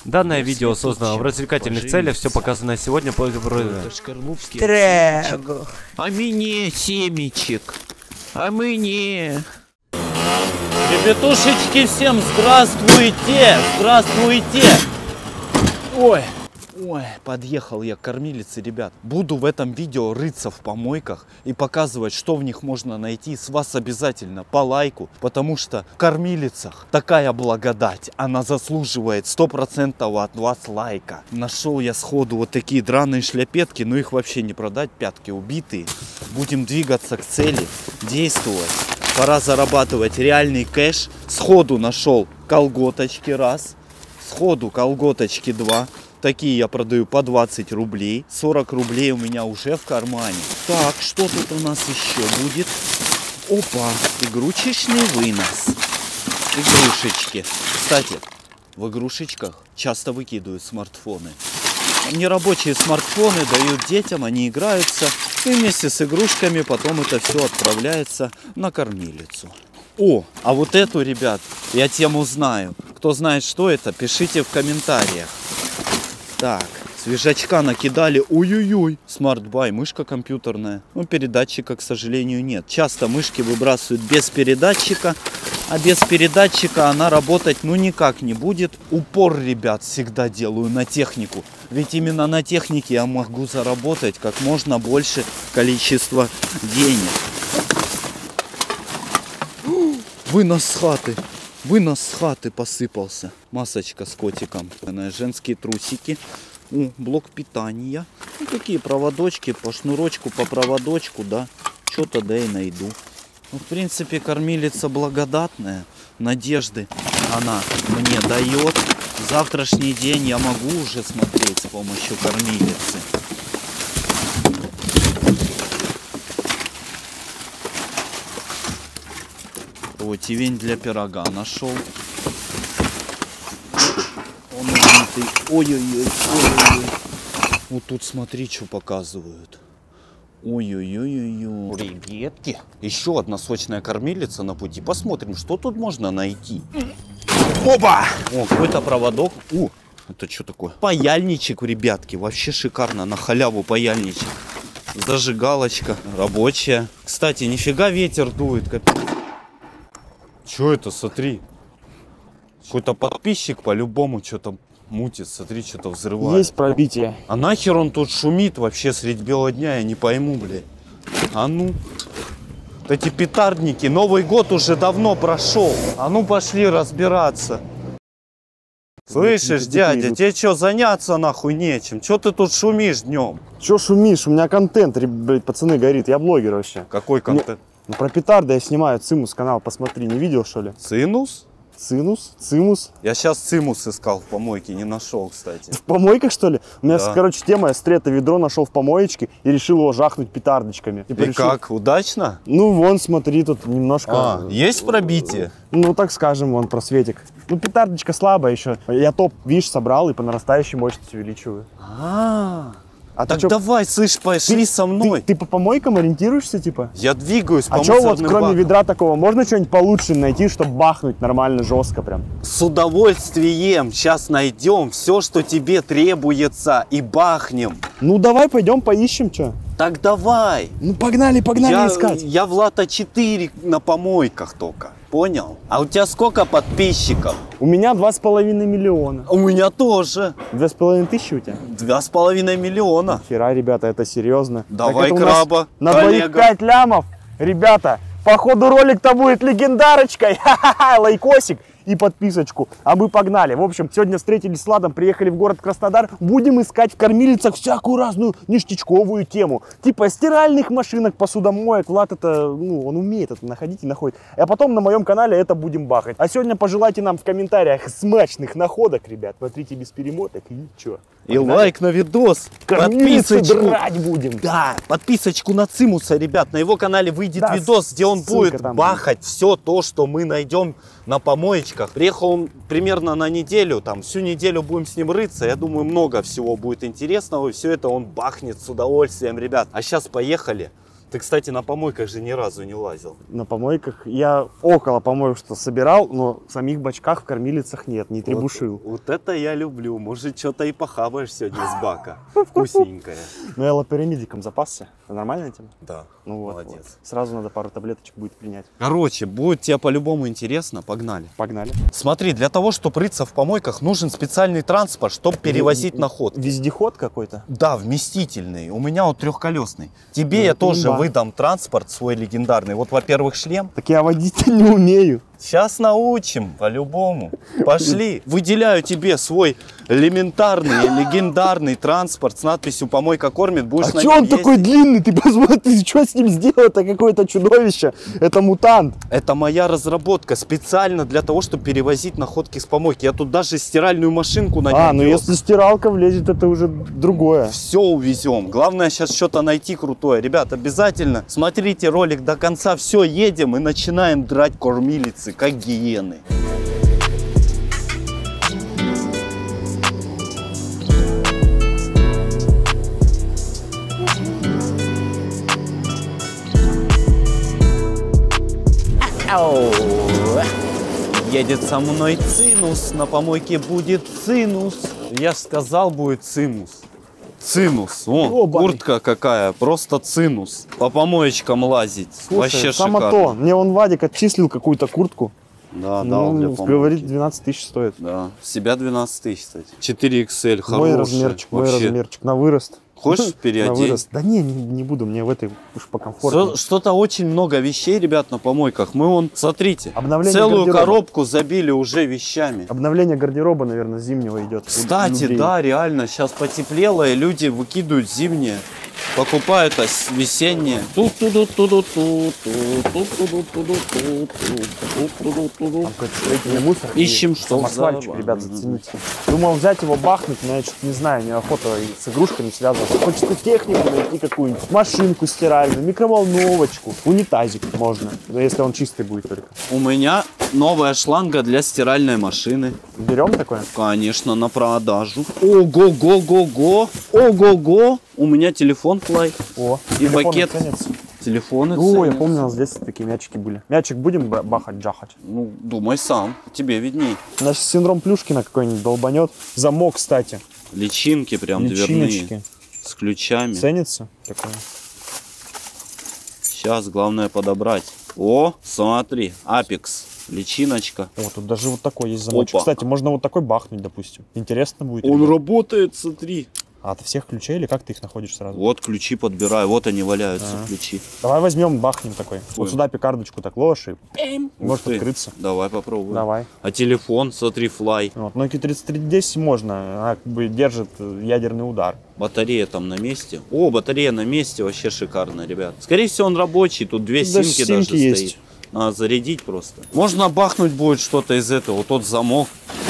Данное видео создано в развлекательных целях, все показанное сегодня по... Трэгу. А мне семечек. А мне... Ребятушечки, всем здравствуйте! Здравствуйте! Ой, подъехал я к кормилице, ребят. Буду в этом видео рыться в помойках и показывать, что в них можно найти. С вас обязательно по лайку, потому что в кормилицах такая благодать. Она заслуживает 100% от вас лайка. Нашел я сходу вот такие драные шляпетки, но их вообще не продать, пятки убитые. Будем двигаться к цели, действовать. Пора зарабатывать реальный кэш. Сходу нашел колготочки раз, сходу колготочки два. Такие я продаю по 20 рублей. 40 рублей у меня уже в кармане. Так, что тут у нас еще будет? Опа, игрушечный вынос. Игрушечки. Кстати, в игрушечках часто выкидывают смартфоны. Нерабочие смартфоны дают детям, они играются. И вместе с игрушками потом это все отправляется на кормилицу. О, а вот эту, ребят, я тему знаю. Кто знает, что это, пишите в комментариях. Так, свежачка накидали. Ой-ой-ой. Смарт-бай, мышка компьютерная. Но передатчика, к сожалению, нет. Часто мышки выбрасывают без передатчика. А без передатчика она работать ну никак не будет. Упор, ребят, всегда делаю на технику. Ведь именно на технике я могу заработать как можно больше количества денег. Вынос с хаты. Вынос с хаты посыпался. Масочка с котиком. Женские трусики. Блок питания. Ну, какие проводочки по шнурочку, по проводочку, да. Что-то да и найду. Ну, в принципе, кормилица благодатная. Надежды она мне дает. Завтрашний день я могу уже смотреть с помощью кормилицы. Вот тивень для пирога нашел. Он убитый. Ой-ой-ой. Вот тут смотри, что показывают. Ой-ой-ой-ой. Ребятки. Еще одна сочная кормилица на пути. Посмотрим, что тут можно найти. Опа! О, какой-то проводок. Это что такое? Паяльничек, ребятки. Вообще шикарно. На халяву паяльничек. Зажигалочка рабочая. Кстати, нифига ветер дует. Что это, смотри. Какой-то подписчик по-любому что-то мутит. Смотри, что-то взрывает. Есть пробитие. А нахер он тут шумит вообще средь бела дня? Я не пойму, блядь. А ну. Вот эти петардники. Новый год уже давно прошел. А ну пошли разбираться. Слышишь, дядя, тебе что, заняться нахуй нечем? Что ты тут шумишь днем? Че шумишь? У меня контент, блядь, пацаны, горит. Я блогер вообще. Какой контент? Ну, про петарды я снимаю. Цимус канал, посмотри. Не видел, что ли? Цинус? Цимус. Я сейчас цимус искал в помойке, не нашел, кстати. В помойках, что ли? У меня, да. короче, тема, я стрето ведро нашел в помоечке и решил его жахнуть петардочками. И как, удачно? Ну, вон, смотри, тут немножко... Есть пробитие? Ну, так скажем, вон, просветик. Ну, петардочка слабая еще. Я топ, видишь, собрал и по нарастающей мощности увеличиваю. А так давай, слышь, пошли со мной. Ты по помойкам ориентируешься, типа? Я двигаюсь по мусорным бакам. А что вот, кроме бакам. ведра такого, можно что-нибудь получше найти, чтобы бахнуть нормально, жестко прям? С удовольствием. Сейчас найдем все, что тебе требуется, и бахнем. Ну, давай пойдем поищем, что? Так давай. Ну, погнали искать. Я в Лата 4 на помойках только. Понял? А у тебя сколько подписчиков? У меня 2,5 миллиона. У меня тоже. 2,5 тысячи у тебя? 2,5 миллиона. Хера, ребята, это серьезно. Давай это краба. На двоих 5 лямов. Ребята, походу ролик-то будет легендарочкой. Ха-ха-ха, лайкосик и подписочку. А мы погнали. В общем, сегодня встретились с Владом, приехали в город Краснодар. Будем искать в кормилицах всякую разную ништячковую тему. Типа стиральных машинок, посудомоек. Влад это, ну, он умеет это находить и находит. А потом на моем канале это будем бахать. А сегодня пожелайте нам в комментариях смачных находок, ребят. Смотрите без перемоток и ничего. И лайк на видос. Подписочку драть будем. Да, подписочку на Цимуса, ребят. На его канале выйдет да, видос, где он будет там бахать все то, что мы найдем на помоечках. Приехал он примерно на неделю, там всю неделю будем с ним рыться. Я думаю, много всего будет интересного. И все это он бахнет с удовольствием, ребят. А сейчас поехали. Ты, кстати, на помойках же ни разу не лазил. На помойках я около помоек что собирал, но в самих бачках в кормилицах нет, не требушил. Вот это я люблю. Может, что-то и похаваешь сегодня с бака. Вкусненькое. Но я лоперемидиком запасся. Это нормальная тема? Да, Ну вот, молодец. вот. Сразу надо пару таблеточек будет принять. Короче, будет тебе по-любому интересно. Погнали. Погнали. Смотри, для того, чтобы рыться в помойках, нужен специальный транспорт, чтобы перевозить находки. Вездеход какой-то? Да, вместительный. У меня вот трехколесный. Тебе я тоже выдам транспорт свой легендарный. Вот, во-первых, шлем. Так я водить не умею. Сейчас научим, по-любому. Пошли. Выделяю тебе свой элементарный, легендарный транспорт с надписью «Помойка кормит». Будешь А на что нем он такой ездить. длинный? Ты посмотри, что с ним сделал? Это какое-то чудовище. Это мутант. Это моя разработка специально для того, чтобы перевозить находки с помойки. Я тут даже стиральную машинку на нем Ну вез. если стиралка влезет, это уже другое. Все увезем. Главное сейчас что-то найти крутое. Ребят, обязательно смотрите ролик до конца. Все, едем и начинаем драть кормилицы, как гиены. Едет со мной цинус, на помойке будет цинус. Я ж сказал, будет цимус. Цинус, о, Ёбаный. куртка какая, просто цинус. По помоечкам лазить, вообще само шикарно. то. Мне он Вадик отчислил какую-то куртку. Да, дал для помойки. говорит, 12 тысяч стоит. Да, с себя 12 тысяч, кстати. 4XL, хороший. Мой размерчик, мой вообще. размерчик. На вырост. Хочешь На переодеть? вырост. Да не буду, мне в этой уж покомфортнее. Что-то очень много вещей, ребят, на помойках. Мы вон, смотрите, Обновление целую гардероба. коробку забили уже вещами. Обновление гардероба, наверное, зимнего идет. Кстати, Людей. да, реально, сейчас потеплело, и люди выкидывают зимнее, покупают весеннее. Там какой-то строительный мусор. и Ищем, что самосвальчик, взорвать. ребят, зацените. Думал взять его, бахнуть, но я что-то не знаю, неохота и с игрушками связываться. Хочется технику найти какую-нибудь, машинку стиральную, микроволновочку, унитазик можно, но если он чистый будет только. У меня новая шланга для стиральной машины. Берем такое? Конечно, на продажу. Ого-го-го-го! Ого-го! У меня телефон Fly. О, И телефон пакет. ценится. Телефоны О, я ценятся. помню, у нас здесь такие мячики были. Мячик будем бахать, джахать? Ну, думай сам, тебе видней. Значит, синдром Плюшкина какой-нибудь долбанет. Замок, кстати. Личинки прям дверные. Личиночки. С ключами. Ценится такое? Сейчас главное подобрать. О, смотри, Апекс. Личиночка. О, тут даже вот такой есть замочек. Опа. Кстати, можно вот такой бахнуть, допустим. Интересно будет. Он ребят. работает, смотри. А ты всех ключей или как ты их находишь сразу? Вот ключи подбираю, вот они валяются, ключи. Давай возьмем, бахнем такой. Ой. Вот сюда пикардочку так ложишь и может Ух ты. открыться. Давай попробуем. Давай. А телефон, смотри, Fly. Вот. Nokia 3310 можно, она как бы держит ядерный удар. Батарея там на месте. О, батарея на месте, вообще шикарно, ребят. Скорее всего, он рабочий, тут две Тут даже симки даже симки есть. стоит. Надо зарядить просто. Можно бахнуть будет что-то из этого. Вот тот замок.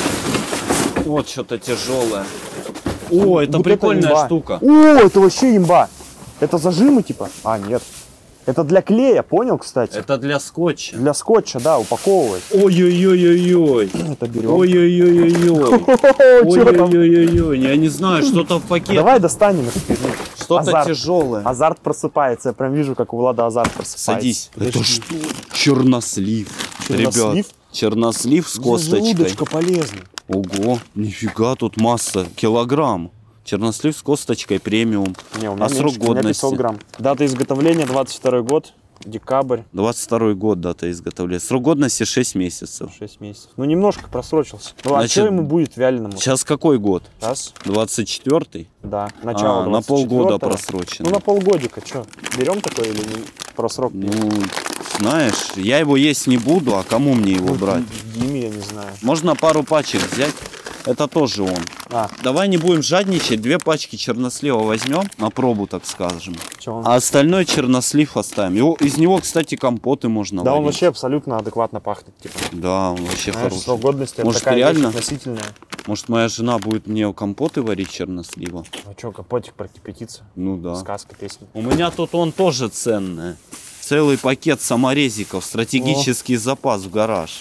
Вот что-то тяжелое. О, это Вот прикольная имба. штука. О, это вообще имба. Это зажимы типа? А, нет. Это для клея, понял, кстати? Это для скотча. Для скотча, да, упаковывать. Ой-ой-ой-ой-ой. Это берем. Ой-ой-ой-ой-ой. Чё там? Ой-ой-ой-ой. Я не знаю, что-то в пакете. Давай достанем эту фигню. Что-то Азарт. тяжелое. Азарт просыпается. Я прям вижу, как у Влада азарт просыпается. Садись. Подожди. Это что? Чернослив. Чернослив? Ребят, чернослив с Для косточкой. желудочка полезный. Ого, нифига, тут масса, килограмм. Чернослив с косточкой премиум. Не, у меня А срок меньше, у меня 500 годности? грамм. Дата изготовления 22 год, декабрь, 22 год дата изготовления. Срок годности 6 месяцев. 6 месяцев. Ну, немножко просрочился. Ну, а Значит, что ему будет вяленому? Сейчас какой год? Раз, 24-й? да, начало на 24-го. полгода просрочено. Ну, на полгодика, что? Берем такой или не? Просрок? Ну, знаешь, я его есть не буду, а кому мне его брать? Диме, я не знаю. Можно пару пачек взять. Это тоже он. А, Давай не будем жадничать, 2 пачки чернослива возьмем, на пробу, так скажем. что он? А остальной чернослив оставим. Из него, кстати, компоты можно Да, он варить. вообще абсолютно адекватно пахнет. Типа. Да, он вообще Знаешь, хороший. срок годности это Может, такая реально? вещь относительная. Может, моя жена будет мне компоты варить чернослива? Ну что, капотик прокипятится. Ну да. Сказка, песня. У меня тут он тоже ценный. Целый пакет саморезиков, стратегический запас в гараж.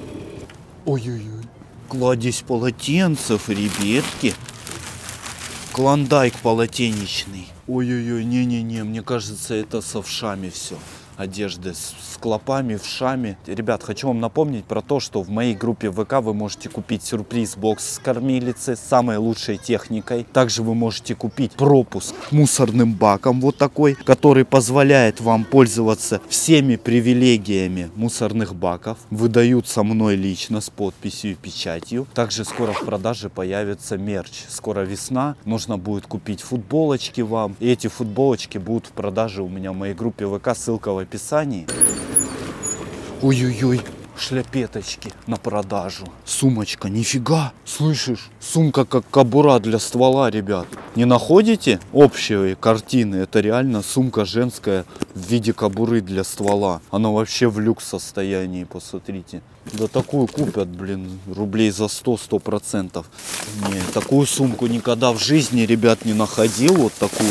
Ой-ой-ой. Кладезь полотенцев, ребятки. Клондайк полотенечный. Ой-ой-ой, не-не-не, мне кажется, это с овшами все. Одежды с клопами, вшами. Ребят, хочу вам напомнить про то, что в моей группе ВК вы можете купить сюрприз-бокс с кормилицей, с самой лучшей техникой. Также вы можете купить пропуск к мусорным бакам вот такой, который позволяет вам пользоваться всеми привилегиями мусорных баков. Выдаются мной лично с подписью и печатью. Также скоро в продаже появится мерч. Скоро весна, можно будет купить футболочки вам. И эти футболочки будут в продаже у меня в моей группе ВК, ссылка в описании. Ой-ой-ой, шляпеточки на продажу. Сумочка, нифига, слышишь? Сумка как кобура для ствола, ребят. Не находите общие картины? Это реально сумка женская в виде кобуры для ствола. Она вообще в люкс состоянии, посмотрите. Да такую купят, блин, рублей за 100%. Не, такую сумку никогда в жизни, ребят, не находил, вот такую.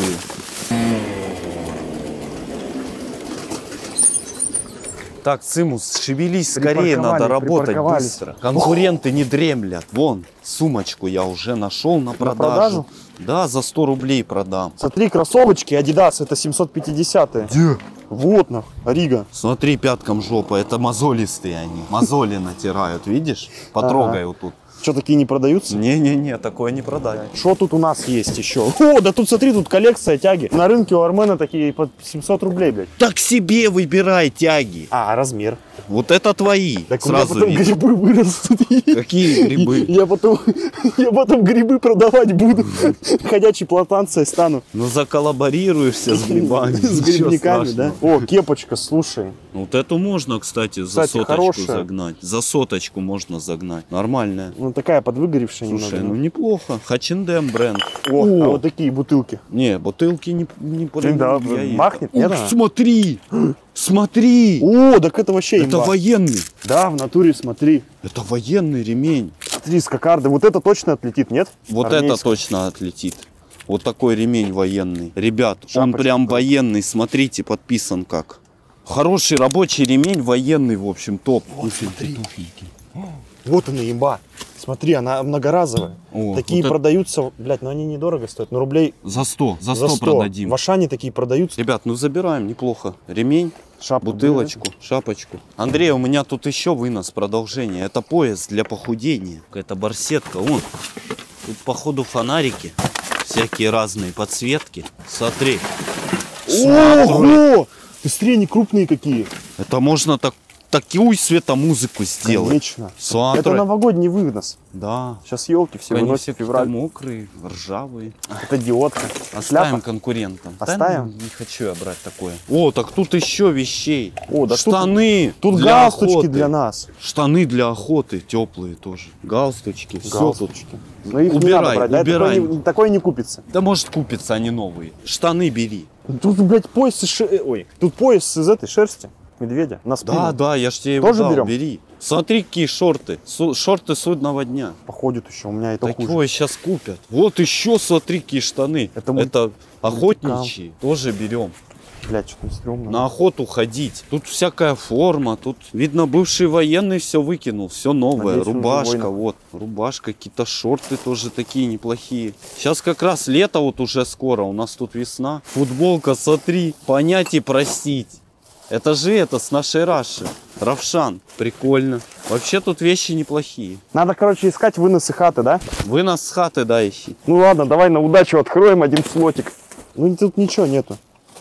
Так, Цимус, шевелись скорее, надо работать быстро. Конкуренты не дремлят. Вон, сумочку я уже нашел на продажу. Да, за 100 рублей продам. Смотри, кроссовочки Adidas, это 750-е. Где? Вот на, Рига. Смотри, пяткам жопа, это мозолистые они. Мозоли натирают, видишь? Потрогай вот тут. Что, такие не продаются? Не-не-не, такое не продать. Что тут у нас есть еще? О, да тут смотри, тут коллекция тяги. На рынке у Армена такие по 700 рублей, блядь. Так себе выбирай тяги. А, размер. Вот это твои. Так сразу у меня потом грибы вырастут. Какие грибы? Я потом грибы продавать буду. Ходячей плантацией стану. Ну заколлаборируешься с грибами. С грибниками, да? О, кепочка, слушай. Вот эту можно, кстати, за соточку хорошая. загнать. За соточку можно загнать. Нормальная. Ну такая подвыгоревшая Слушай, немного. ну неплохо. H&M бренд. О, а вот такие бутылки. Не, бутылки не Да, махнет, нет? Ух, смотри! Смотри! О, так это вообще Это имба. военный. Да, в натуре, смотри. Это военный ремень. Смотри, с кокарды. Вот это точно отлетит, нет? Вот это точно отлетит. Вот такой ремень военный. Ребят, он Шапочка прям такая. военный. Смотрите, подписан как. Хороший рабочий ремень, военный, в общем, топ. Вот, смотри. Вот она имба. Смотри, она многоразовая. О, такие вот продаются, блядь, но они недорого стоят. Но рублей За 100 продадим. В Ашане такие продаются. Ребят, ну забираем, неплохо. Ремень, Шапку, бутылочку, шапочку. Андрей, у меня тут еще вынос, продолжение. Это пояс для похудения. Какая-то барсетка, вон. Тут походу фонарики. Всякие разные подсветки. Смотри. Ого! Быстрее, они крупные какие. Это можно такую светомузыку сделать. Конечно. Смотри. Это новогодний вынос. Да. Сейчас елки все Они выносят все в февраль. мокрые, ржавые. Это диодка. Оставим Шляпа. конкурентам. Оставим? Да, не хочу я брать такое. О, так тут еще вещей. О, да штаны. Тут для галстучки охоты. для нас. Штаны для охоты теплые тоже. Галстучки. Все тут. Галстучки. Но их не Убирай, надо брать, да? убирай. Такое не купится. Да может купятся они новые. Штаны бери. Тут, блядь, пояс из тут пояс из этой шерсти медведя на спину. Да, да, я ж тебе его Тоже дал, берем? бери. Смотри, какие шорты. Шорты судного дня. Походит еще, у меня это хуже. Такое сейчас купят. Вот еще, смотри, какие штаны. Это охотничьи. Тоже берем. Блядь, что-то стрёмно. На охоту ходить. Тут всякая форма. Тут, видно, бывший военный все выкинул. Все новое. Надеюсь, он Рубашка, живой. вот. Рубашка, какие-то шорты тоже такие неплохие. Сейчас как раз лето вот уже скоро. У нас тут весна. Футболка, смотри. Понять и простить. Это же это с нашей Раши. Равшан. Прикольно. Вообще тут вещи неплохие. Надо, короче, искать выносы хаты, да? Вы нас с хаты, да, ищи. Ну ладно, давай на удачу откроем один слотик. Ну тут ничего нету.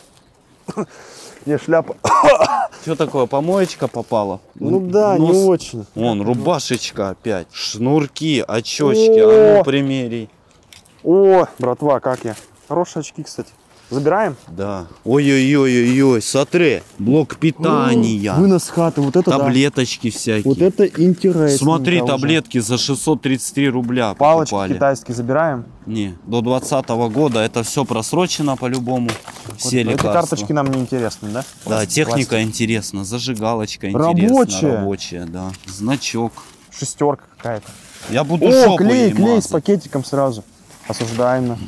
Не, шляпа. Что такое, помоечка попала? Ну да, не Нос. очень. Вон, рубашечка опять. Шнурки, очечки. А ну, примерей. О, братва, как я. Хорошие очки, кстати. Забираем? Да. Ой-ой-ой-ой-ой, смотри. Блок питания. Вынос хаты, вот это Таблеточки всякие. да. Вот это интересно. Смотри, таблетки за 633 рубля Палочки покупали. китайские забираем. Не, до 2020 года это все просрочено по-любому. Все Вот лекарства. эти карточки нам не интересны, да? Да, техника Пластик. интересна, зажигалочка Рабочая. интересна. Рабочая, да. Значок. Шестерка какая-то. Я буду О, жопу клей, ей клей с мазать. пакетиком сразу. Осуждаем.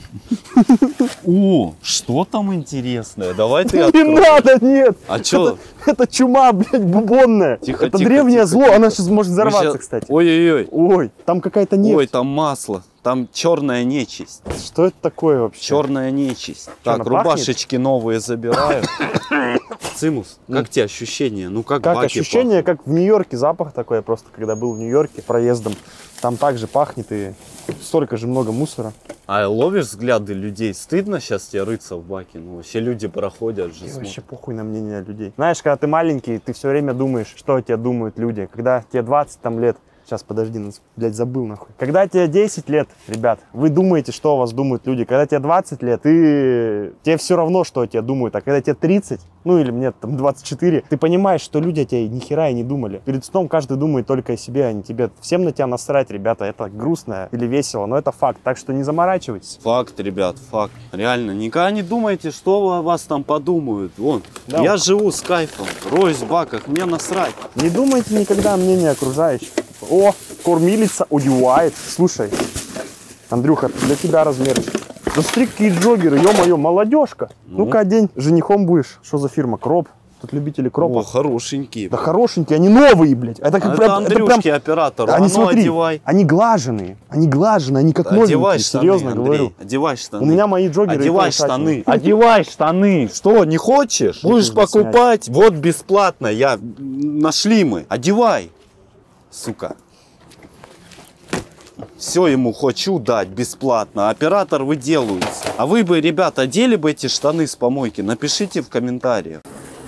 О, что там интересное? Давай ты Не открой. надо, нет. А чё? Это чума, блядь, бубонная. Тихо, это тихо, древнее тихо, зло, тихо. она сейчас может взорваться, Мы щас- кстати. Ой-ой-ой. Ой, там какая-то нефть. Ой, там масло. Там черная нечисть. Что это такое вообще? Черная нечисть. Так, она рубашечки новые забираю. Цимус, как тебе ощущения? Ну как баки ощущение, пахнут? как в Нью-Йорке запах такой, я просто когда был в Нью-Йорке проездом, там также пахнет и столько же много мусора. А ловишь взгляды людей? Стыдно сейчас тебе рыться в баке? Ну вообще люди проходят же. И смотрят. вообще похуй на мнение людей. Знаешь, когда ты маленький, ты все время думаешь, что о тебе думают люди. Когда тебе 20 там лет, сейчас, подожди, блядь, забыл нахуй. Когда тебе 10 лет, ребят, вы думаете, что о вас думают люди. Когда тебе 20 лет, тебе все равно, что о тебе думают. А когда тебе 30, ну или мне там 24, ты понимаешь, что люди о тебе ни хера и не думали. Перед сном каждый думает только о себе, а не тебе. Всем на тебя насрать, ребята. Это грустно или весело, но это факт. Так что не заморачивайтесь. Факт, ребят, факт. Реально, никогда не думайте, что о вас там подумают. Вон, Да, я вот. живу с кайфом, роюсь в баках, мне насрать. Не думайте никогда о мнении окружающих. О, кормилица удевает. Слушай, Андрюха, для тебя размерчик. Да смотри, какие джогеры, ё-моё, молодежка. Ну? Ну-ка, одень, женихом будешь. Что за фирма? Кроп. Тут любители кропа. О, хорошенькие. Да хорошенькие, они новые, блядь. Это как Это прям, Андрюшки оператору, Они, а ну смотри, одевай. они глаженные, они как Одевай новенькие, штаны, серьезно Андрей, говорю. одевай штаны. У меня мои джогеры. Одевай и то штаны. каченые. Одевай штаны. Что, не хочешь? Будешь нужно снять. покупать? Вот бесплатно. Нашли мы. Одевай. Сука. Все ему хочу дать бесплатно. Оператор выделывается. А вы бы, ребята, одели бы эти штаны с помойки? Напишите в комментариях.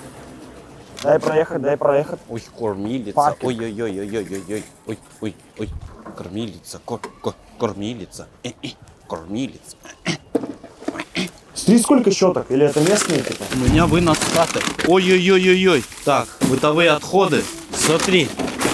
Дай проехать, дай проехать. Ой, кормилица. Паркер. Ой-ой-ой-ой-ой-ой. Ой-ой-ой. Кормилица. Кормилица. Кормилица. Смотри, сколько щеток. Или это местные типа? У меня вынос хаты. Ой-ой-ой-ой-ой. Так, бытовые отходы. Смотри.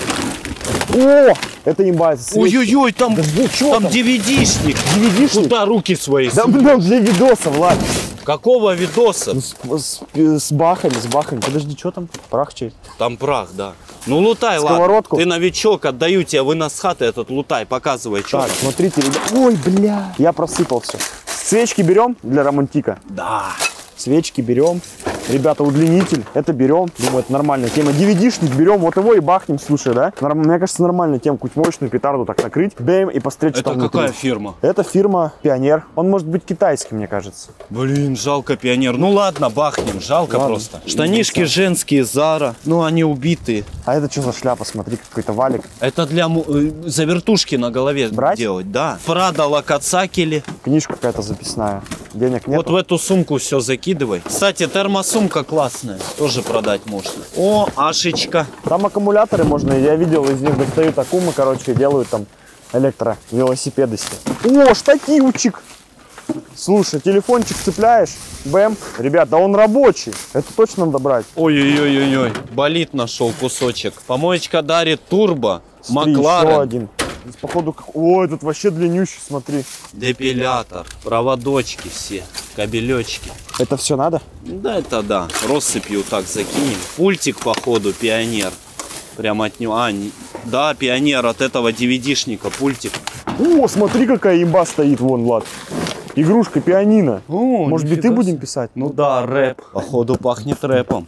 О, это имба. это свечки. Ой-ой-ой, там, Да вы чё там там? DVD-шник. DVD-шник? Куда руки свои? Да, блин, для видоса, Влад. Какого видоса? Ну, с бахами. Подожди, что там? Прах чей? Там прах, да. Ну лутай, ладно. Сковородку? Ты новичок, отдаю тебе вынос хаты этот лутай. Показывай, что. Так, смотрите, ребят. Ой, бля. Я просыпал все. Свечки берем для романтика. Да. Свечки берем. Ребята, удлинитель. Это берем. Думаю, это нормальная тема. DVD-шник берем. Вот его и бахнем, слушай, да? Мне кажется, нормальная тема. Какую-то мощную петарду так накрыть. Бэм и посмотреть, что Это там внутри. какая фирма? Это фирма Пионер. Он может быть китайский, мне кажется. Блин, жалко пионер. Ну ладно, бахнем, жалко Ладно. просто. Штанишки женские, Зара. Ну они убитые. А это что за шляпа? Смотри, какой-то валик. Это для завертушки на голове Брать? делать, да. Прада Лакацакели. Книжка какая-то записная. Денег нет. Вот в эту сумку все закидывай. Кстати, термосумка классная. Тоже продать можно. О, Ашечка. Там аккумуляторы можно, я видел, из них достают аккумы, короче, и делают там электровелосипеды себе. О, штативчик! Слушай, телефончик цепляешь, бэм. Ребят, да он рабочий, это точно надо брать. Ой-ой-ой-ой-ой. Болит нашел кусочек. Помоечка дарит турбо. Смотри, еще Макларен. один. Здесь, походу, о, этот вообще длиннющий, смотри. Депилятор. Проводочки все. Кабелечки. Это все надо? Да, это да. Россыпью так закинем. Пультик, походу, пионер. Прям от него. Да, пионер от этого DVD-шника. Пультик. О, смотри, какая имба стоит, вон, Влад. Игрушка пианино. О, Может быть, ты нифига будем себе. писать? Ну да, рэп. Походу пахнет рэпом.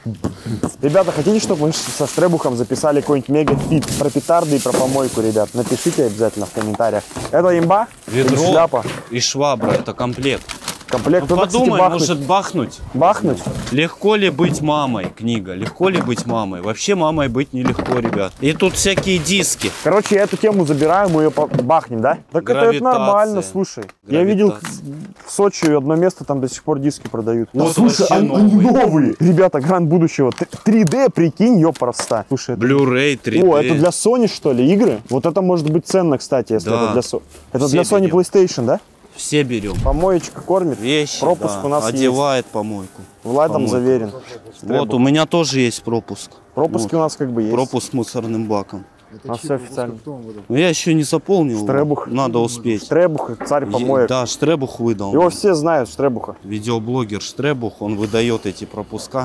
Ребята, хотите, чтобы мы со Штребухом записали какой-нибудь мега-фит про петарды и про помойку, ребят? Напишите обязательно в комментариях. Это имба? Или Ведро шляпа? и швабра. Это комплект. Комплект. Ну, Надо, кстати, подумай, бахнуть. может бахнуть? Бахнуть? Легко ли быть мамой? Книга. Легко ли быть мамой? Вообще мамой быть нелегко, ребят. И тут всякие диски. Короче, я эту тему забираю, мы ее бахнем, да? Так это Гравитация. нормально, слушай. Я видел в Сочи одно место, там до сих пор диски продают. Вот Слушай, вообще они новые. новые. Ребята, грант будущего. 3D, прикинь, ёпроста. Слушай, это... Blu-ray 3D. О, это для Sony, что ли, игры? Вот это может быть ценно, кстати, если Да. это для Sony. Это Все для Sony берем. PlayStation, да? Все берем. Помоечка кормит. Вещи, Пропуск да, у нас есть. одевает помойку. Владом Помойку. заверен. Вот, у меня тоже есть пропуск. Пропуски у нас как бы есть. Пропуск с мусорным баком. У нас все официально. Но я еще не заполнил. его. Штребух. Надо успеть. Штребух, царь помоек. Да, Штребух выдал. Его все знают, Штребуха. Видеоблогер Штребух, он выдает эти пропуска.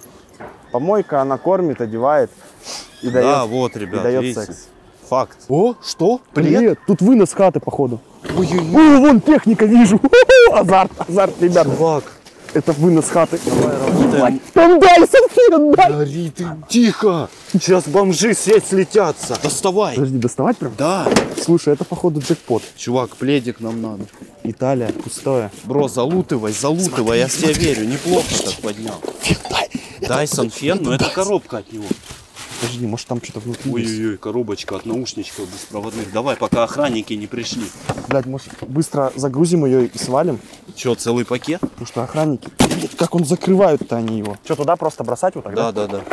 Помойка, она кормит, одевает и дает, Да, вот, и ребят, дает видите? секс. Факт. О, что? Привет. Тут вынос хаты, походу. Ой-ой-ой. О, вон техника вижу. Азарт, ребята. Чувак, Это вынос хаты. Давай работаем. Там Дайсон Фен, дай! Гори ты, тихо! Сейчас бомжи сеть слетятся. Доставай. Подожди, доставать прям? Да. Слушай, это походу джекпот. Чувак, пледик нам надо. Италия, пустое. Бро, залутывай, я в тебя верю. Неплохо так поднял. Дайсон Фен, но это коробка от него. Подожди, может там что-то внутри есть? Ой-ой-ой, коробочка от наушничков беспроводных. Давай, пока охранники не пришли. Блядь, может быстро загрузим ее и свалим? Че, целый пакет? Потому что охранники... Блядь, как он закрывают-то они его? Что, туда просто бросать вот так, да? Да.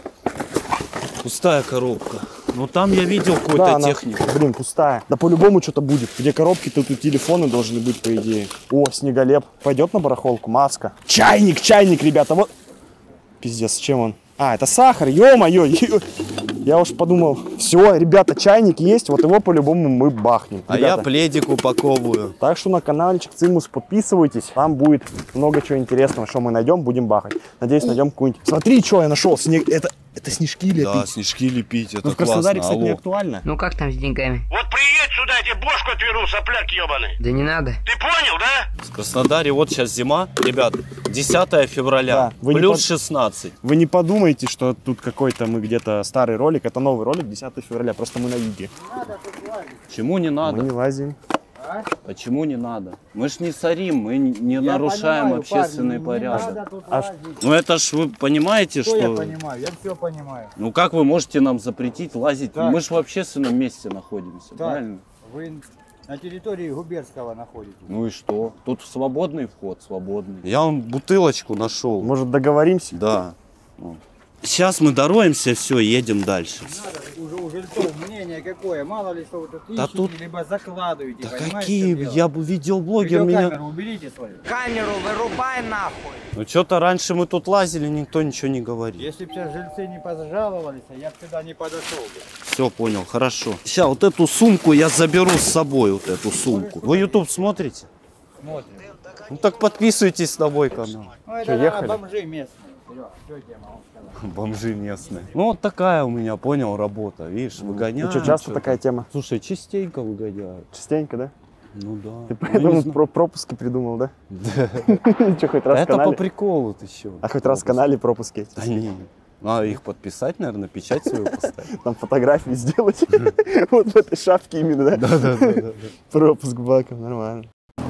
Пустая коробка. Но там я видел какую-то технику. Блин, пустая. Да по-любому что-то будет. Где коробки, тут и телефоны должны быть, по идее. О, снеголеп. Пойдет на барахолку? Маска. Чайник, ребята, вот. Пиздец, с чем он? А, это сахар, ё-моё. Я уж подумал, все, ребята, чайник есть, вот его по-любому мы бахнем. А ребята. я пледик упаковываю. Так что на каналчик Цимус подписывайтесь, там будет много чего интересного, что мы найдем, будем бахать. Надеюсь, найдем какую-нибудь. Смотри, что я нашел, снег, это снежки лепить. Да, снежки лепить, это в Краснодаре, классно. кстати, не актуально. Ну как там с деньгами? Вот приедь сюда, я тебе бошку отверну, сопляк ебаный. Да не надо. Ты понял, да? В Краснодаре вот сейчас зима, ребят, 10 февраля, Да, плюс 16. Вы не подумайте, что тут какой-то мы где-то старый ролик, это новый ролик, 10 февраля, просто мы на юге. Почему не надо? Мы не лазим. Почему не надо? Мы ж не сорим, мы не нарушаем общественный порядок. Ну это ж вы понимаете, что... Я понимаю, я все понимаю. Ну как вы можете нам запретить лазить? Так. Мы ж в общественном месте находимся, правильно? Вы на территории Губерского находитесь. Ну и что? Тут свободный вход, свободный. Я вам бутылочку нашел. Может, договоримся? Да. Сейчас мы дороемся, все, едем дальше. Уже у жильцов мнение какое? Мало ли что вы тут Да ищете, тут- либо закладываете. Да понимаете, какие? что дело? Я бы видеоблогер Видеокамеру меня... уберите свою. Камеру вырубай нахуй. Ну что-то раньше мы тут лазили, никто ничего не говорил. Если бы сейчас жильцы не пожаловались, я бы сюда не подошел бы. Все, понял, хорошо. Сейчас вот эту сумку я заберу с собой, вот эту сумку. Вы YouTube смотрите? Смотрим. Ну так подписывайтесь на мой канал. Ну это Что, наверное, ехали? бомжи местные. Серег, что я тебе могу сказать? Бомжи местные. Ну вот такая у меня, понял, работа. Видишь, выгоняют. Ну что, часто что-то. такая тема? Слушай, частенько выгоняют. Частенько, да? Ну да. Ты Ну, поэтому не знаю. пропуски придумал, да? Да. Что, хоть раз в Это по канале? приколу ты еще. А хоть раз в канале пропуски эти? Да не. Надо их подписать, наверное, печать свою поставить. Там фотографии сделать. Вот в этой шапке именно, да? Да. Пропуск баком, нормально.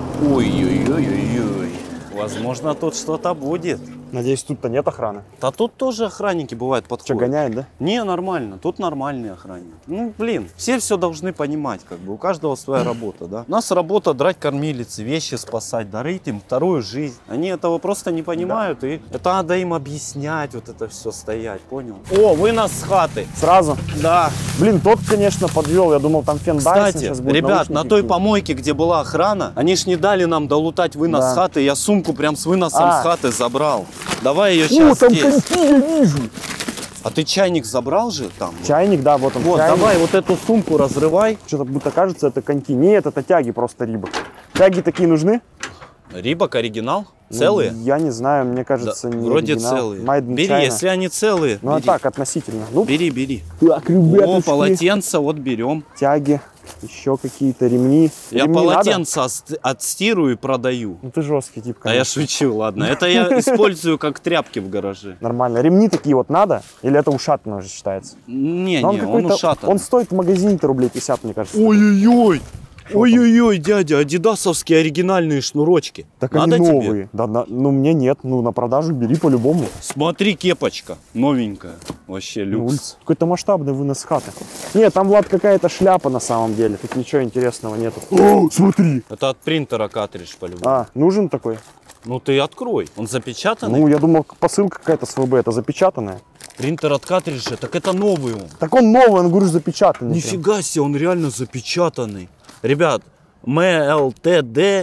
Ой-ой-ой-ой-ой. Возможно, тут что-то будет. Надеюсь, тут-то нет охраны. Да тут тоже охранники бывают Что, подходят. гоняет, да? Не, нормально. Тут нормальные охранники. Ну, блин, все должны понимать, как бы. У каждого своя работа, да. У нас работа драть кормилицы, вещи спасать, дарить им вторую жизнь. Они этого просто не понимают, и это надо им объяснять, вот это все стоять, понял? О, вынос с хаты. Сразу. Да. Блин, тот, конечно, подвел. Я думал, там фен Дайсон Кстати, сейчас будет. ребят, наушники на той какие-нибудь. помойке, где была охрана, они ж не дали нам долутать вынос Да. с хаты. Я сумку прям с выносом А. с хаты забрал. Давай ее О, сейчас там здесь. коньки я вижу. А ты чайник забрал же там? Чайник, да, вот он. Вот, чайник. давай вот эту сумку разрывай. Что-то будто кажется, это коньки. Нет, это тяги просто рибок. Тяги такие нужны? Рибок оригинал? Ну, Целые? я не знаю, мне Да, кажется, не вроде оригинал. целые. Made in Бери, China. если они целые. Ну, а бери. так, относительно. Ну, Бери. так, О, ребятушки. полотенце вот берем. Тяги, еще какие-то ремни. Я Ремни надо? полотенце отстирую и продаю. Ну, ты жесткий тип, А я конечно. шучу, ладно. Это я использую как тряпки в гараже. Нормально. Ремни такие вот надо? Или это ушатно уже считается? Не, Но он какой-то- ушатан. Он стоит в магазине-то рублей 50, мне кажется. Ой-ой-ой! Ой-ой-ой, дядя, адидасовские оригинальные шнурочки. Так Надо они тебе? новые. Да, ну, мне нет. Ну, на продажу бери по-любому. Смотри, кепочка. Новенькая. Вообще На люкс. улице. Какой-то масштабный вынос хаты. Нет, там, Влад, какая-то шляпа на самом деле. Тут ничего интересного нету. О, смотри. Это от принтера картридж по-любому. А, нужен такой? Ну ты открой. Он запечатанный. Ну, я думал, посылка какая-то с ВБ. Это запечатанная. Принтер от картриджа. Так это новый он. Так он новый, он, говорю, запечатанный. прям. Нифига себе, он реально запечатанный. Ребят, MLTD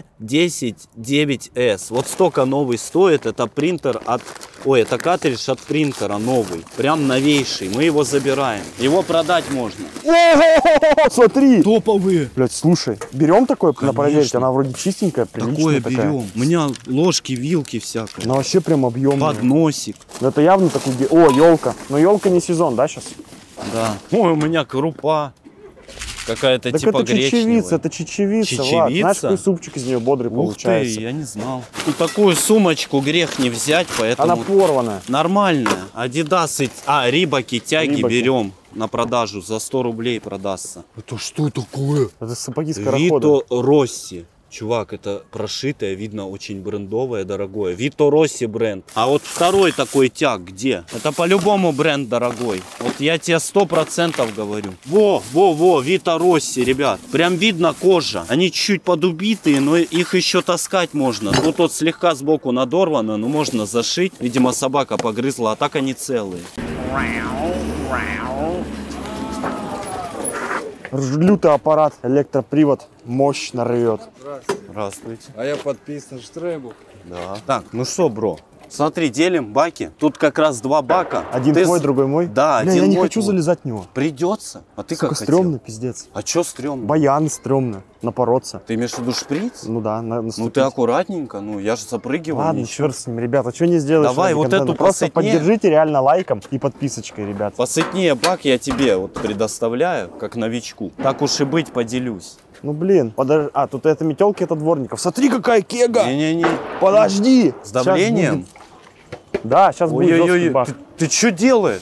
109S. Вот столько новый стоит. Это принтер от... Ой, это картридж от принтера новый. Прям новейший. Мы его забираем. Его продать можно. О, смотри. Топовые. Блять, слушай, берем такое на Конечно. проверить? Она вроде чистенькая, приличная Такое такая. берем. У меня ложки, вилки всякие. Она вообще прям объемная. Подносик. Это явно такой... О, елка. Но елка не сезон, да, сейчас? Да. Ой, у меня крупа. Какая-то Так типа это чечевица, гречневая. это чечевица. Влад. Чечевица? Знаешь, какой супчик из нее бодрый Ух получается. ты, я не знал. Ну, такую сумочку грех не взять, поэтому... Она порванная. Нормальная. Адидасы, Рибаки, тяги Рибаки. берем на продажу. За 100 рублей продастся. Это что такое? Это сапоги скорохода. Вито Росси. Чувак, это прошитое, видно, очень брендовое, дорогое. Вито Росси бренд. А вот второй такой тяг где? Это по-любому бренд дорогой. Вот я тебе 100% говорю. Во, Вито Росси, ребят. Прям видно кожа. Они чуть-чуть подубитые, но их еще таскать можно. Тут вот слегка сбоку надорвано, но можно зашить. Видимо, собака погрызла, а так они целые. Лютый аппарат, электропривод мощно рвет. Здравствуйте. А я подписан Штребу. Да. Так, ну что, бро? Смотри, делим баки. Тут как раз 2 бака. Один Ты твой, с- другой мой. Да, Бля, один я не мой хочу твой. залезать в него. Придется. А ты Сука, как стрёмно, хотел? пиздец. А чё стрёмно? Баян стрёмно, напороться. Ты имеешь в виду шприц? Ну да, Ну наступить. ты аккуратненько, ну я же запрыгиваю. Ладно, ничего. черт с ним, ребята, что не сделаешь? Давай ради вот контента? эту Просто посытнее. поддержите реально лайком и подписочкой, ребят. Посытнее бак я тебе вот предоставляю, как новичку. Так уж и быть, поделюсь. Ну блин, подожди. А, тут это метелки, это дворников. Смотри, какая кега! Не-не-не. Подожди! С давлением? Щас будет. Да, сейчас будет жесткий Ой-ой-ой, бах. ты что делаешь?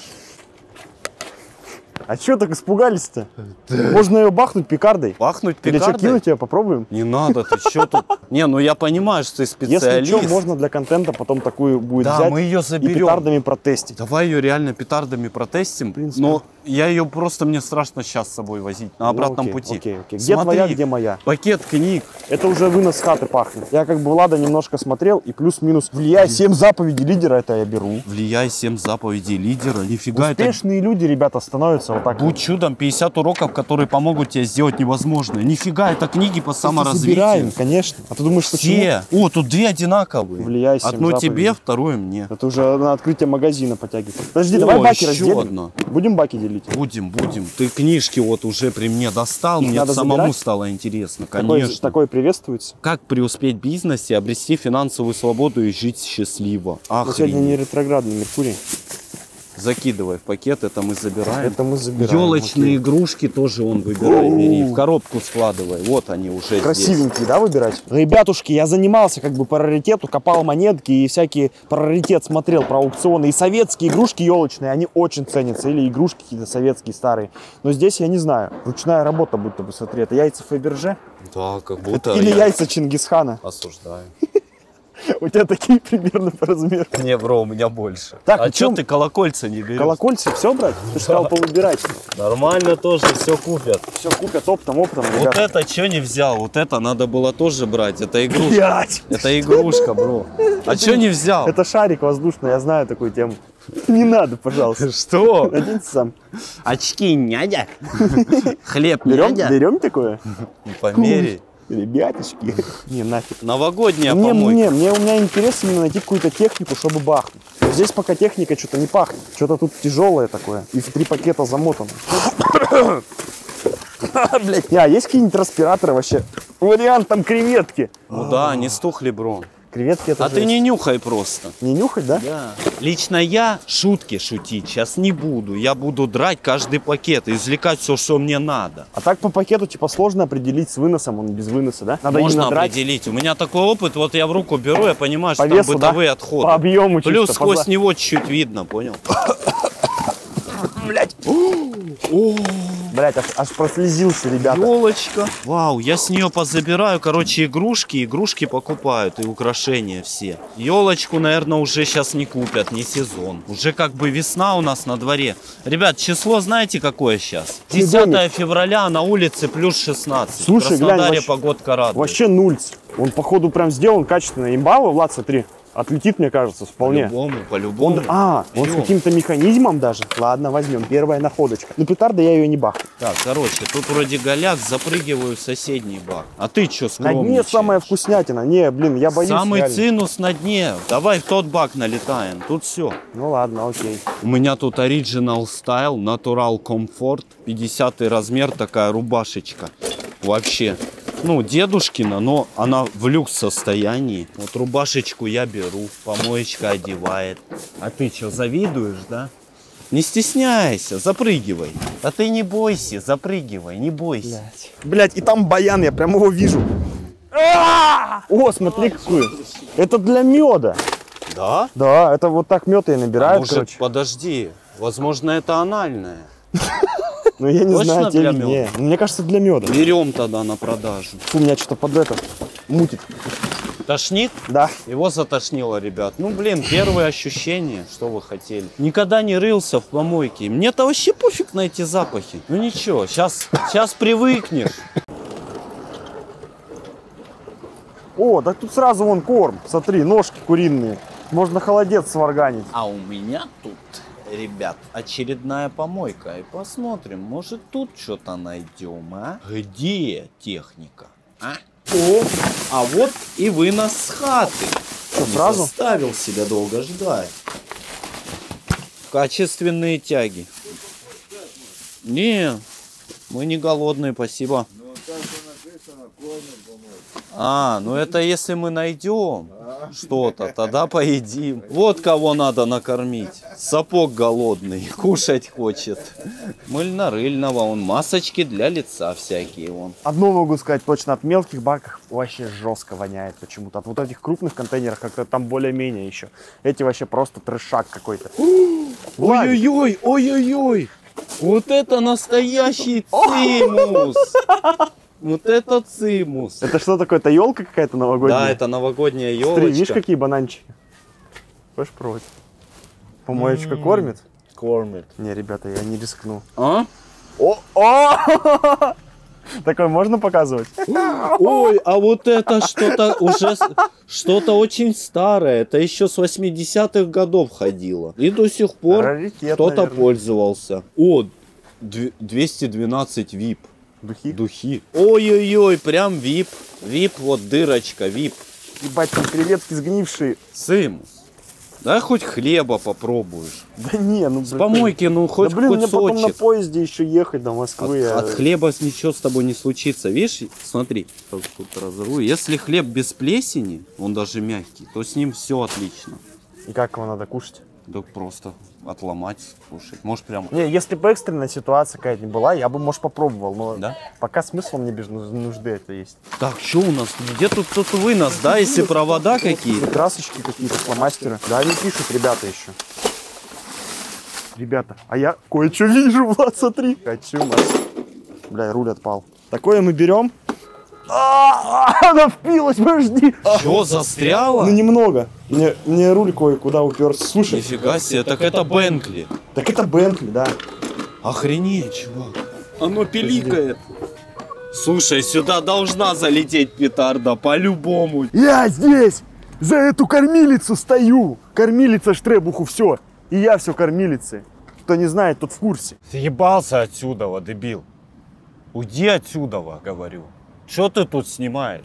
А чё так испугались-то? Можно ее бахнуть пикардой? Пахнуть Или что, пикардой? кинуть ее, попробуем? Не надо, ты что тут? Не, ну я понимаю, что ты Если специалист. что, можно для контента потом такую будет Да, взять мы ее и заберем. петардами протестить. Давай ее реально петардами протестим. принципе. Но я ее просто, мне страшно сейчас с собой возить на обратном Ну, окей, пути. Окей. Где Смотри, твоя, где моя? пакет книг. Это уже вынос с хаты пахнет. Я как бы Влада немножко смотрел, и плюс-минус влияя 7 заповедей лидера, это я беру. Влияй 7 заповедей лидера. Нифига это. Успешные люди, ребята, становятся вот так. Будь чудом, 50 уроков, которые помогут тебе сделать невозможное. Нифига, это книги по Забираем, саморазвитию. конечно. А ты думаешь, почему? Все. О, тут 2 одинаковые. Влияй 7 Одно заповедей. тебе, второе мне. Это уже на открытие магазина потягивается. Подожди, О, давай баки еще разделим. одно. Будем баки делить? Будем. Ты книжки вот уже при мне достал, Их мне надо самому забирать? стало интересно, Такое, конечно. такое приветствуется. Как преуспеть в бизнесе, обрести финансовую свободу и жить счастливо. Но сегодня не Охренеть. ретроградный Меркурий. Закидывай в пакет, это мы забираем. Это мы забираем. Елочные окей. игрушки тоже он выбирай, бери. В коробку складывай. Вот они уже здесь. Красивенькие, да, выбирать? Ребятушки, я занимался как бы по раритету, копал монетки и всякие по раритет смотрел про аукционы. И советские игрушки елочные, они очень ценятся. Или игрушки какие-то советские, старые. Но здесь я не знаю. Ручная работа будто бы, смотри. Это яйца Фаберже? Да, как будто Или я яйца Чингисхана? осуждаю. У тебя такие примерно по размеру. Не, бро, у меня больше. Так, а ну чё чё- ты колокольца не берешь? Колокольцы, все брать? Ты же сказал повыбирать. Нормально тоже, все купят. Все купят оптом, Вот ребят. это что не взял? Вот это надо было тоже брать. Это игрушка. Блядь! Это игрушка, бро. А что не взял? Это шарик воздушный, я знаю такую тему. Не надо, пожалуйста. Что? Оденьте сам. Очки нядя? Хлеб Берем, нядя? берем такое? Померяй. Ребяточки. Не, нафиг. Новогодняя У помойка. меня интерес именно найти какую-то технику, чтобы бахнуть. Но здесь пока техника что-то не пахнет. Что-то тут тяжелое такое. И в 3 пакета замотано. Блять. А есть какие-нибудь респираторы вообще? Вариант там креветки. Ну да, они стухли, бро. Креветки это А ты не нюхай просто. Не нюхать, да? Да. Лично я шутки шутить сейчас не буду. Я буду драть каждый пакет, извлекать все, что мне надо. А так по пакету типа сложно определить с выносом, он без выноса, да? Надо Можно именно драть определить. У меня такой опыт, вот я в руку беру, я понимаю, по что там весу, да? бытовые отходы. По объему Плюс чисто. сквозь него чуть-чуть видно, понял? Блять. Блять, аж прослезился, ребята. Елочка. Вау, я с нее позабираю, короче, игрушки покупают и украшения все. Елочку, наверное, уже сейчас не купят, не сезон. Уже как бы весна у нас на дворе. Ребят, число знаете какое сейчас? 10 февраля, на улице плюс 16. Слушай, в Краснодаре глянь, вообще- погодка радует. Вообще нульц. Он, походу, прям сделан качественно. Имбалы, Влад, смотри, отлетит, мне кажется, вполне. По-любому. Он с Всё. каким-то механизмом даже. Ладно, возьмем. Первая находочка. Ну, петарда я ее не бахну. Так, короче, тут вроде голяк, запрыгиваю в соседний бак. А ты что, На скромничаешь? дне самая вкуснятина. Не, блин, я боюсь. Самый реально. цинус на дне. Давай в тот бак налетаем. Тут все. Ну ладно, окей. У меня тут Original Style, Natural Comfort, 50 размер, такая рубашечка. Вообще, ну, дедушкина, но она в люкс состоянии. Вот рубашечку я беру, помоечка одевает. А ты что, завидуешь, да? Не стесняйся, запрыгивай. А ты не бойся, запрыгивай, не бойся. Блять, и там баян, я прям его вижу. О, смотри какую. Это для меда. Да? Да, это вот так мед и набирают, Может, короче. подожди, возможно, это анальное. Ну я не Точно знаю, для тебе меда? виднее. Мне кажется, для меда. Берем тогда на продажу. У меня что-то под это мутит. Тошнит? Да. Его затошнило, ребят. Ну, блин, первые ощущения, что вы хотели. Никогда не рылся в помойке. Мне-то вообще пофиг на эти запахи. Ну ничего, сейчас привыкнешь. О, так тут сразу вон корм. Смотри, ножки куриные. Можно холодец сварганить. А у меня тут, ребят, очередная помойка. И посмотрим, может тут что-то найдем, а? Где техника? А? О, а вот и вынос с хаты. Что, Не сразу? заставил себя долго ждать. Качественные тяги. Не, мы не голодные, спасибо. А, ну это если мы найдем что-то, тогда поедим. Вот кого надо накормить. Сапог голодный, кушать хочет. Мыльно-рыльного, он масочки для лица всякие вон. Одно могу сказать точно, от мелких баков вообще жестко воняет почему-то. От вот этих крупных контейнеров как-то там более-менее еще. Эти вообще просто трешак какой-то. Ой-ой-ой, ой-ой-ой. Вот это настоящий цимус. Вот это цимус. Это что такое? Это елка какая-то новогодняя? Да, это новогодняя елочка. Смотри, видишь, какие бананчики? Хочешь пробовать? Помоечка кормит? Кормит. Не, ребята, я не рискну. А? О! Такое можно показывать? Ой, а вот это что-то уже, что-то очень старое. Это еще с 80-х годов ходило. И до сих пор Раритет, кто-то наверное. пользовался. О, 212 VIP. Духи? Духи. Ой-ой-ой, прям VIP. VIP, вот дырочка, VIP. Ебать, там креветки сгнившие. Цимус. Да хоть хлеба попробуешь. Да не, ну блин. С помойки, ну хоть Да блин, мне потом на кусочек. поезде еще ехать до Москвы. От хлеба ничего с тобой не случится. Видишь, смотри, как тут разорву. Если хлеб без плесени, он даже мягкий, то с ним все отлично. И как его надо кушать? Да просто отломать, кушать. Можешь прямо. Не, если бы экстренная ситуация какая-нибудь была, я бы, может, попробовал. Но Да? пока смысла мне без нужды это есть. Так, что у нас? Где тут кто-то вынос, да? Если провода какие-то. Красочки какие-то, фломастеры. Да, они пишут, ребята, еще. Ребята, а я кое-что вижу, Влад, смотри. Хочу, бля, руль отпал. Такое мы берем. Она впилась, подожди. Что, застряло? Ну, немного. Мне руль кое-куда уперся. Слушай. Нифига себе, так это Бентли. Так это Бентли, да. Охренеть, чувак. Оно пиликает. Слушай, сюда должна залететь петарда, по-любому. Я здесь за эту кормилицу стою. Кормилица штребуху, все. И я все кормилицы. Кто не знает, тот в курсе. Съебался отсюда, дебил. Уйди отсюда, говорю. Что ты тут снимаешь?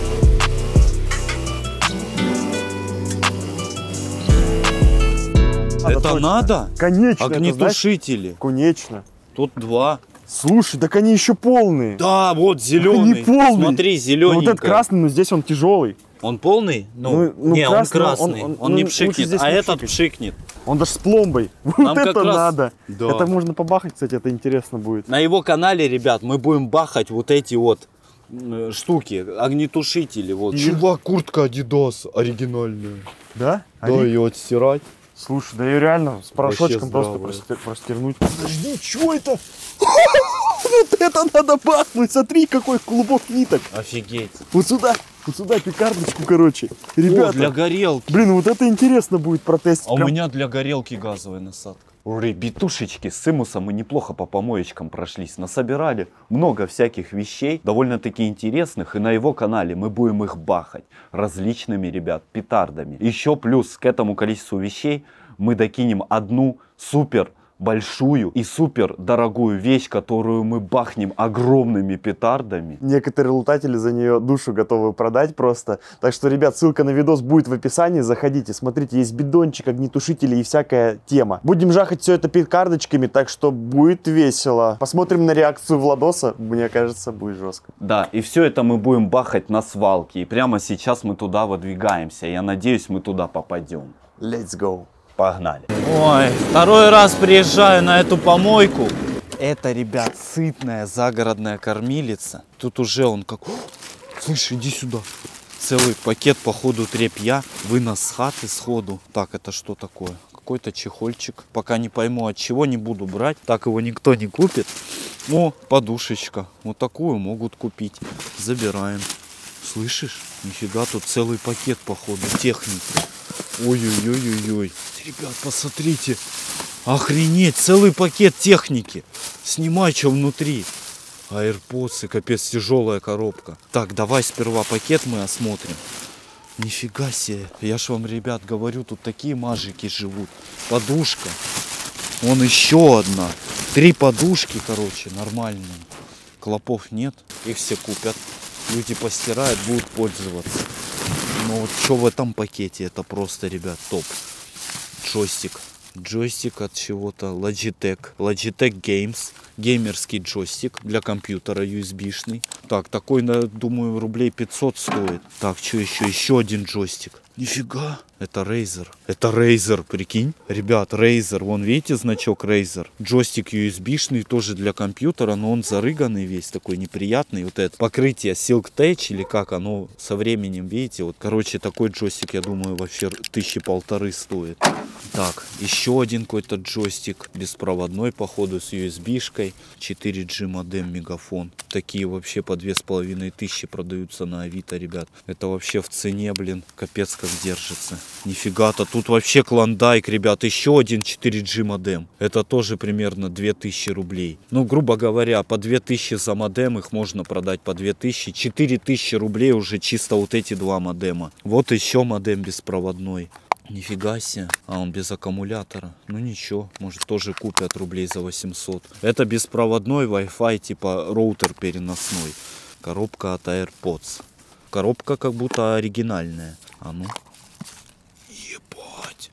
Это точно. надо? Конечно. это, Огнетушители. знаешь, конечно. Тут два. Слушай, так они еще полные. Да, вот Они зеленый. полные. Смотри, Ну, зелененький. вот этот красный, но здесь он тяжелый. Он полный? Ну, не, он красный. Он ну, не лучше пшикнет, здесь а не этот пшикать. пшикнет. Он даже с пломбой. Нам Вот это как раз- надо. Да. Это можно побахать, кстати, это интересно будет. На его канале, ребят, мы будем бахать вот эти вот штуки, огнетушители. Вот. Чувак, куртка Adidas оригинальная. Да? Да, ее отстирать. Слушай, да ее реально с порошочком просто здравая. простернуть. Подожди, что это? Вот это надо бахнуть, смотри, какой клубок ниток. Офигеть. Вот сюда пикардочку, короче. О, Ребята, для горелки. блин, вот это интересно будет протестить. А у Прям- меня для горелки газовая насадка. Ребятушечки, с Цимусом мы неплохо по помоечкам прошлись, насобирали много всяких вещей, довольно-таки интересных, и на его канале мы будем их бахать различными, ребят, петардами. Еще плюс к этому количеству вещей мы докинем одну супер большую и супер дорогую вещь, которую мы бахнем огромными петардами. Некоторые лутатели за нее душу готовы продать просто. Так что, ребят, ссылка на видос будет в описании. Заходите, смотрите, есть бидончик, огнетушители и всякая тема. Будем жахать все это пикардочками, так что будет весело. Посмотрим на реакцию Владоса. Мне кажется, будет жестко. Да, и все это мы будем бахать на свалке. И прямо сейчас мы туда выдвигаемся. Я надеюсь, мы туда попадем. Let's go. Погнали. Ой, второй раз приезжаю на эту помойку. Это, ребят, сытная загородная кормилица. Тут уже он как... Слышь, иди сюда. Целый пакет, походу, тряпья. Вынос с хаты сходу. Так, это что такое? Какой-то чехольчик. Пока не пойму, от чего, не буду брать. Так его никто не купит. О, подушечка. Вот такую могут купить. Забираем. Слышишь? Нифига, тут целый пакет, походу, техники. Ой-ой-ой-ой-ой. Ребят, посмотрите. Охренеть, целый пакет техники. Снимай, что внутри. AirPods, капец, тяжелая коробка. Так, давай сперва пакет мы осмотрим. Нифига себе. Я ж вам, ребят, говорю, тут такие мажики живут. Подушка. Вон еще одна. 3 подушки, короче, нормальные. Клопов нет. Их все купят. Люди постирают, будут пользоваться. Но вот что в этом пакете, это просто, ребят, топ. Джойстик. Джойстик от чего-то. Logitech. Logitech Games. Геймерский джойстик для компьютера USB-шный. Так, такой, думаю, рублей 500 стоит. Так, что еще? Еще один джойстик. Нифига. Это Razer. Это Razer, прикинь. Ребят, Razer. Вон, видите, значок Razer. Джойстик USB-шный, тоже для компьютера, но он зарыганный весь, такой неприятный. Вот это покрытие Silk Touch, или как оно со временем, видите. Вот, короче, такой джойстик, я думаю, вообще 1500 стоит. Так, еще один какой-то джойстик. Беспроводной, походу, с USB-шкой. 4G модем, мегафон. Такие вообще по 2500 продаются на Авито, ребят. Это вообще в цене, блин, капец как держится. Нифига-то, тут вообще клондайк, ребят. Еще один 4G модем. Это тоже примерно 2000 рублей. Ну, грубо говоря, по 2000 за модем их можно продать по 2000. 4000 рублей уже чисто вот эти 2 модема. Вот еще модем беспроводной. Нифига себе. А он без аккумулятора. Ну ничего, может тоже купят рублей за 800. Это беспроводной Wi-Fi, типа роутер переносной. Коробка от AirPods. Коробка как будто оригинальная. А ну. Ебать.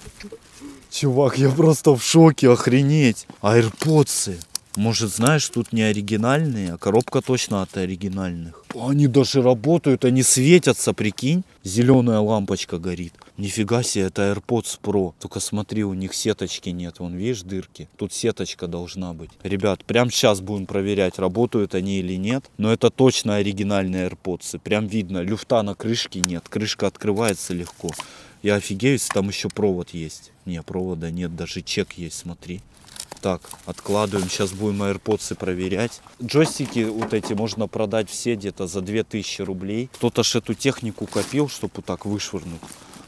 Чувак, я просто в шоке, охренеть. AirPods. Может, знаешь, тут не оригинальные, а коробка точно от оригинальных. Они даже работают, они светятся, прикинь. Зеленая лампочка горит. Нифига себе, это AirPods Pro. Только смотри, у них сеточки нет. Вон, видишь, дырки. Тут сеточка должна быть. Ребят, прямо сейчас будем проверять, работают они или нет. Но это точно оригинальные AirPods. Прям видно, люфта на крышке нет. Крышка открывается легко. Я офигею, если там еще провод есть. Не, провода нет, даже чек есть, смотри. Так, откладываем, сейчас будем AirPods проверять. Джойстики вот эти можно продать все где-то за 2000 рублей. Кто-то ж эту технику копил, чтобы вот так вышвырнуть.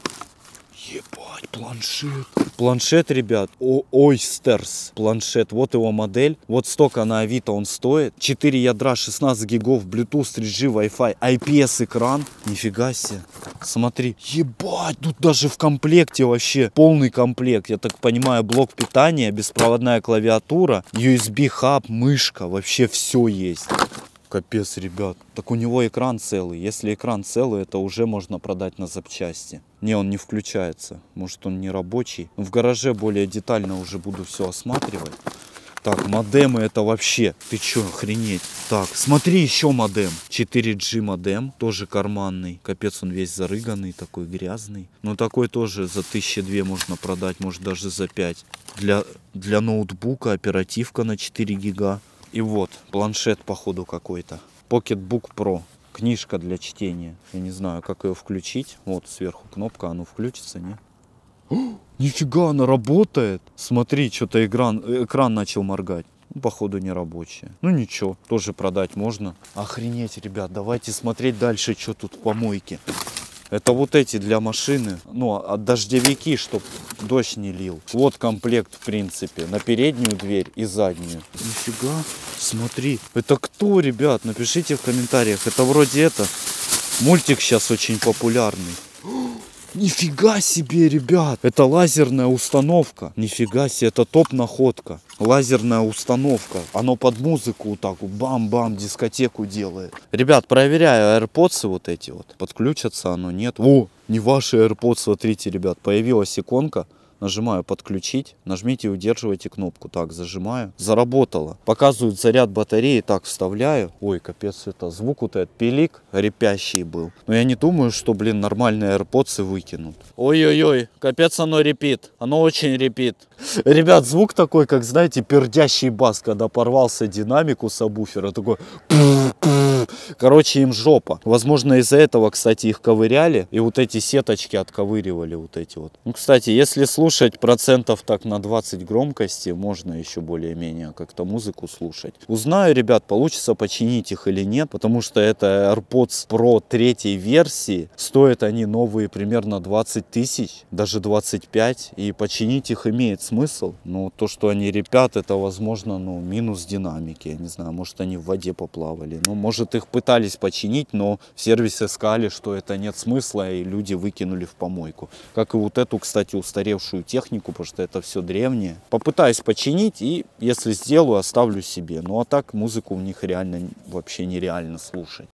Ебать, планшет. Планшет, ребят, Oysters. Планшет, вот его модель. Вот столько на Авито он стоит. 4 ядра, 16 гигов, Bluetooth, 3G, Wi-Fi, IPS экран. Нифига себе. Смотри. Ебать, тут даже в комплекте вообще полный комплект. Я так понимаю, блок питания, беспроводная клавиатура, USB хаб, мышка. Вообще все есть. Капец, ребят. Так у него экран целый. Если экран целый, это уже можно продать на запчасти. Не, он не включается. Может, он не рабочий. В гараже более детально уже буду все осматривать. Так, модемы это вообще. Ты че, охренеть? Так, смотри, еще модем. 4G модем. Тоже карманный. Капец, он весь зарыганный, такой грязный. Но такой тоже за 1002 можно продать. Может, даже за 5. Для ноутбука оперативка на 4 гига. И вот, планшет, походу, какой-то. Pocketbook Pro. Книжка для чтения. Я не знаю, как ее включить. Вот, сверху кнопка, оно включится, не? О, нифига, она работает. Смотри, что-то экран начал моргать. Ну, походу, не рабочая. Ну, ничего, тоже продать можно. Охренеть, ребят, давайте смотреть дальше, что тут в помойке. Это вот эти для машины, ну, от дождевики, чтобы дождь не лил. Вот комплект, в принципе, на переднюю дверь и заднюю. Нифига, смотри. Это кто, ребят? Напишите в комментариях. Это вроде это. Мультик сейчас очень популярный. Нифига себе, ребят. Это лазерная установка. Нифига себе, это топ-находка. Лазерная установка. Оно под музыку вот так вот бам-бам дискотеку делает. Ребят, проверяю AirPods вот эти вот. Подключатся оно, нет. О, не ваши AirPods, смотрите, ребят. Появилась иконка. Нажимаю подключить. Нажмите и удерживайте кнопку. Так, зажимаю. Заработало. Показывают заряд батареи. Так, вставляю. Ой, капец, это звук вот этот пилик репящий был. Но я не думаю, что, блин, нормальные AirPods выкинут. Ой-ой-ой, капец, оно репит. Оно очень репит. Ребят, звук такой, как, знаете, пердящий бас, когда порвался динамик у сабвуфера. Такой... Короче, им жопа. Возможно, из-за этого, кстати, их ковыряли. И вот эти сеточки отковыривали вот эти вот. Ну, кстати, если слушать процентов так на 20 громкости, можно еще более-менее как-то музыку слушать. Узнаю, ребят, получится починить их или нет. Потому что это AirPods Pro 3 версии. Стоят они новые примерно 20 тысяч, даже 25. И починить их имеет смысл. Но то, что они репят, это, возможно, ну, минус динамики. Я не знаю, может, они в воде поплавали. Ну, может, их пытались починить, но в сервисе сказали, что это нет смысла, и люди выкинули в помойку. Как и вот эту, кстати, устаревшую технику, потому что это все древнее. Попытаюсь починить, и если сделаю, оставлю себе. Ну, а так музыку в них реально вообще нереально слушать.